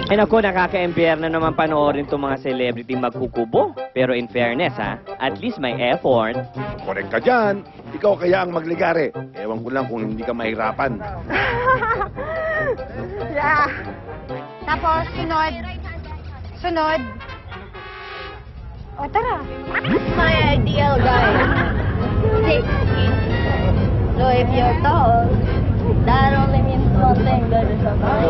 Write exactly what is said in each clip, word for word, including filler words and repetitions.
Ay naku, nakaka-empyerno naman panoorin itong mga celebrity magkukubo. Pero in fairness ha, at least may effort. Correct ka dyan. Ikaw kaya ang magligare. Ewan ko lang kung hindi ka mahirapan. Yeah. Tapos, sunod. Sunod. O, tara. My ideal guy. Six feet. So if you're tall, that only means one thing, that is a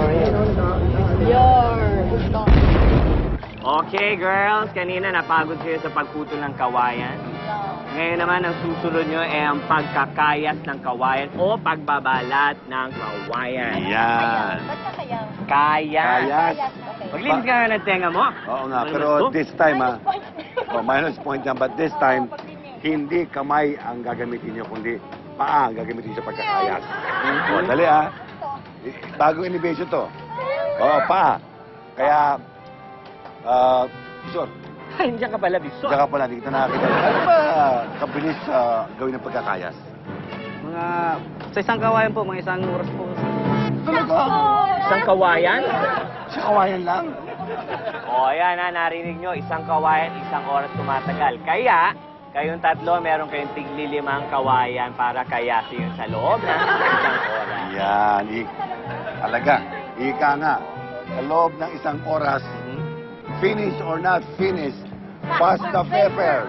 You're tall. Okay girls, kanina napagod kayo sa pagputol ng kawayan. Ngayon naman ang susunod nyo ay ang pagkakayas ng kawayan o pagbabalat ng kawayan. Yan. Ba't ka kaya? Kayas. Kayas. Okay. Maglinis ka nga ng tenga mo. Oo nga, Ano pero naman to? this time ha. Oh, minus point yan, but this time, hindi kamay ang gagamitin nyo, kundi paa ang gagamitin nyo sa pagkakayas. O, dali ha. Bagong innovation to. Oo, paa. Kaya, ah, sure. Ay, nandiyan ka pala, Biso. Diyan ka pala, hindi kita nakakita. Ano ba kabilis sa gawin ng pagkakayas? Mga sa isang kawayan po, mga isang oras po. Talaga? Isang kawayan? Sa kawayan lang? O, ayan ha, narinig nyo, isang kawayan, isang oras tumatagal. Kaya, kayong tatlo, meron kayong tiglilimang kawayan para kayasin yun sa loob ng isang oras. Yan, ik talaga. Ika nga, sa loob ng isang oras, finish or not finish, pass the peppers.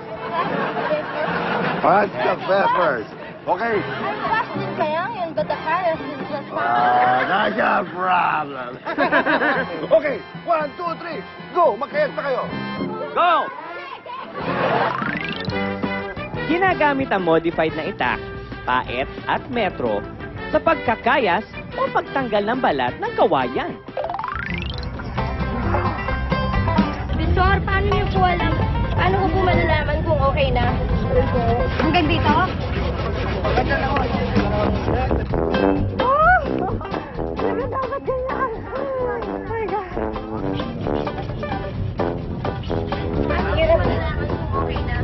Pass the peppers. Okay. Ang fast din kaya yun, but the carrots is just Ah, that's a problem. Okay, one, two, three, go! Magkayas na kayo. Go! Ginagamit ang modified na itak, paet at metro sa pagkakayas o pagtanggal ng balat ng kawayan. Bisor, paano niyo po alam? Paano ko po malalaman kung okay na? Hanggang dito? Oh! Talaga dapat ganyan. Oh my God. Hirap malalaman kung okay na.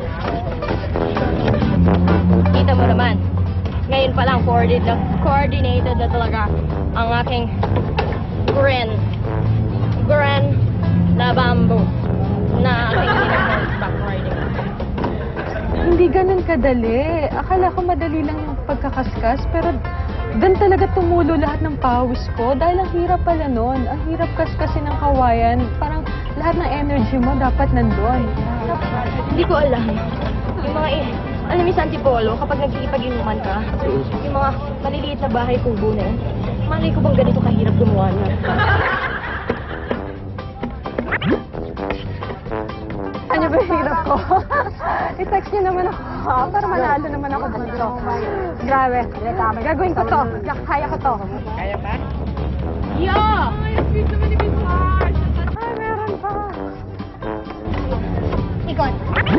Kita mo naman, ngayon pa lang coordinated na, coordinated na talaga ang aking grin. Grin na bamboo na aking ginagawa riding. Hindi ganun kadali. Akala ko madali lang yung pagkakaskas, pero doon talaga tumulo lahat ng pawis ko dahil ang hirap pala nun. Ang hirap kaskasin ng kawayan. Parang lahat ng energy mo dapat nandun. Hindi ko alam. Yung mga, eh, alam mo sa Antipolo, kapag nagkikipag-inuman ka, yung mga maliliit na bahay kubo na yun, malay ko bang ganito kahirap gumawa na. Ano ba yung hirap ko? I-text niyo naman ako para manalo naman ako dito. Grabe. Gagawin ko to. Kaya ko to. Kaya pa? Yo! Ay, meron pa. Ikot.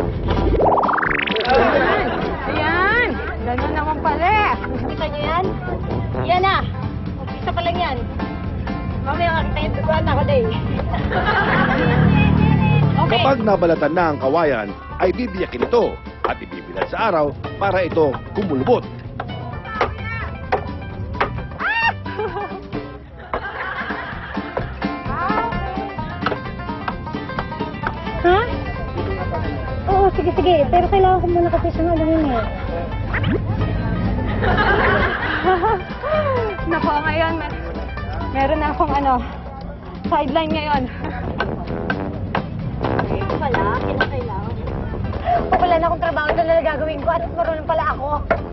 Ayan. Ayan. Ganun naman pala eh. Kita niyo yan? Yan na. Isa pa lang yan. Mamaya kakitayin ko na ako day. Okay. Kapag nabalatan na ang kawayan, ay bibiyakin ito at ibibilad sa araw para ito kumulubot. Ha? Oo, sige, sige. Pero kailangan ko muna kasi siya nalamin eh. Nako, ngayon, mer meron na akong ano, sideline ngayon. Ito pala, kinakailangan. Wala na akong trabaho na gagawin ko at marunong pala ako.